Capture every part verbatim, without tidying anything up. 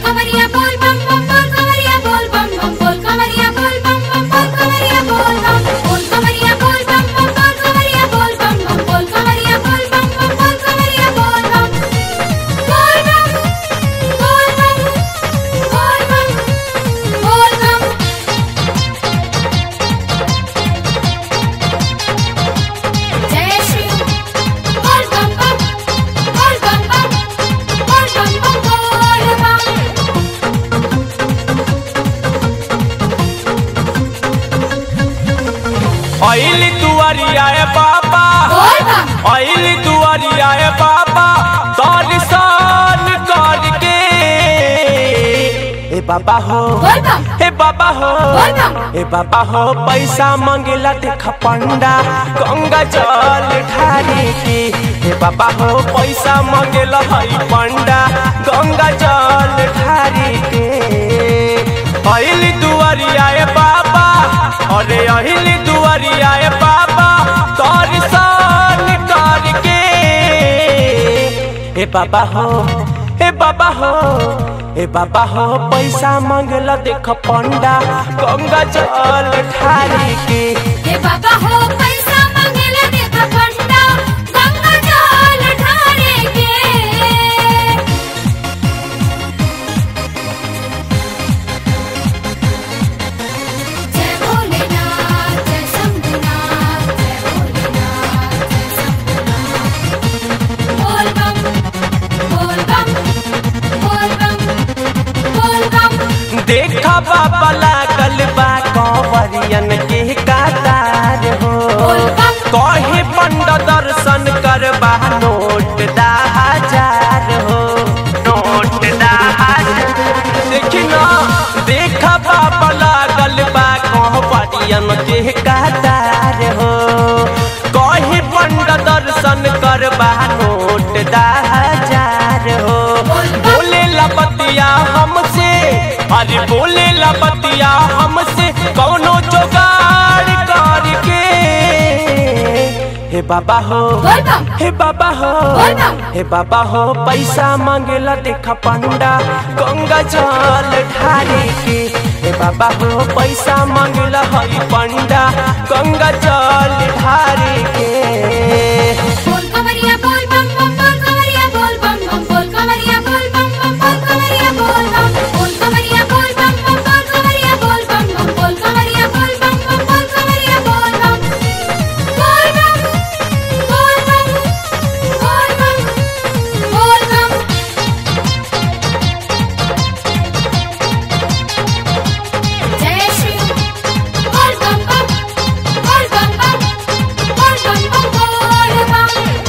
कवरिया बोल बम बम बोल कवरिया बोल बम बम बोल कवरिया बोल बम बम बोल कवरिया बोल बम बोल कवरिया बोल बम बम बोल कवरिया बोल बम बम बोल कवरिया बोल बम बम बोल कवरिया बोल बम बोल बम बोल बम बोल बम बोल बम जय श्री बोल बम बम बोल बम बम बोल बम बम बोल बम आइली दुआरिया ए बाबा बोल बम आइली दुआरिया ए बाबा दर्शन करके ए बाबा हो बोल बम ए बाबा हो बोल बम ए बाबा हो पैसा मांगेला देख पंडा गंगा जल ढारी की ए बाबा हो पैसा मांगेला हई पंडा गंगा जल ढारी के आइली दुआरिया ए बाबा अरे आइली दुआरिया ए बाबा दर्शन करके ए बाबा हो ए बाबा हो ए बाबा हो पैसा मांगला देख पंडा गंगा जल ढारी के हे बाबा हो पैसा मांगेला देख पंडा गंगा जल ढारे के जय भोलेनाथ जय शंभुनाथ जय भोलेनाथ जय शंभुनाथ बोल बम बोल बम बोल बम बोल बम देखा बाबा लागल बा कंवरियन के कतार हो बोल बम कहे पंडा दर्शन करबा नोट दा हजार हो नोट दा हजार देखी ना देखा बाबा लागल बा कंवरियन के कतार हो कहे पंडा दर्शन करबा नोट दा हजार हो बोले लपतिया हमसे अरे बोले लपतिया हमसे कौनो जुगाड़ करके हे बाबा हो बोल बम हे बाबा हो बोल बम हे बाबा हो पैसा मांगेला देख पंडा गंगा जल ढारी के हे बाबा हो पैसा मांगेला हई पंडा गंगा जल ढारी के बोल कवरिया बोल बम बम बोल कवरिया बोल बम बम बोल कवरिया बोल बम बम बोल कवरिया बोल बम बोल कवरिया बोल बम बम बोल कवरिया बोल बम बम बोल कवरिया बोल बम बम बोल कवरिया बोल बम बोल बम बोल बम बोल बम बोल बम जय श्री बोल बम बम बोल बम बम बोल बम बम बोल बम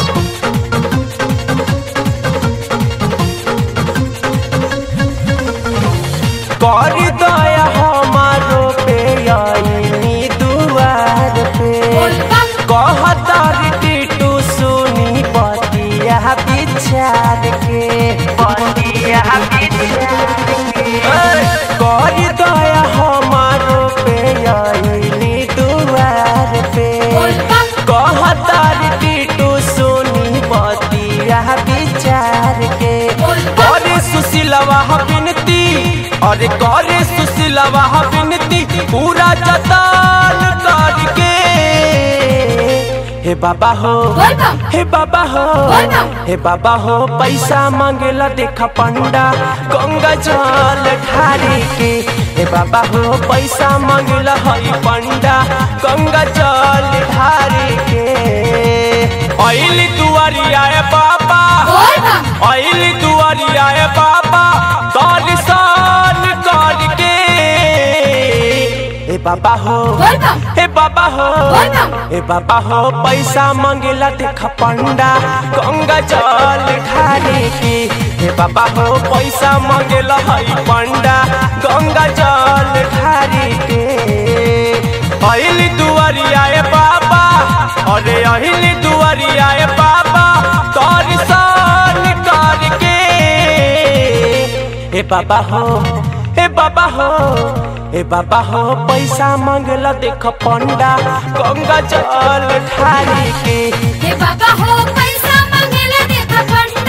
कर दया हमारो पे आईनी दुआर पे बोल बम कहतर टीटू सुनी बतिया विचार के बतिया विचार के कर दया हमारो पे आईनी दुआर पे बोल बम कहतर टीटू सुनी बतिया विचार के करे सुशीलवा बिनती अरे करे सुशीलवा बिनती पूरा जतन करके हे बाबा हो बोल बम हे बाबा हो बोल बम हे बाबा हो पैसा मांगेला देख पंडा गंगा जल ढारी के हे बाबा हो पैसा मांगेला हई पंडा गंगा जल ढारी के आइली दुआरिया ए बाबा बोल बम आइली दुआरिया ए बाबा दर्शन करके ए बाबा हो बोल बम हे बाबा हो बोल बम ए बाबा हो पैसा मांगेला देख पंडा गंगा जल ढारी की हे बाबा हो पैसा मांगेला हई पंडा गंगा जल ढारी के आइली दुआरिया ए बाबा अरे आइली दुआरिया ए बाबा दर्शन करके ए बाबा हो ए बाबा हो ए बाबा हो पैसा मांगला देख पंडा गंगा जल ढारी के हे बाबा हो पैसा मांगेला देख पंडा